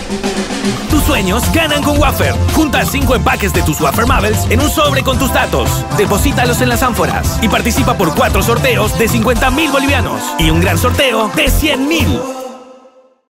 Tus sueños ganan con Waffer. Junta 5 empaques de tus Waffer Marbles en un sobre con tus datos. Deposítalos en las ánforas y participa por 4 sorteos de 50.000 bolivianos y un gran sorteo de 100.000.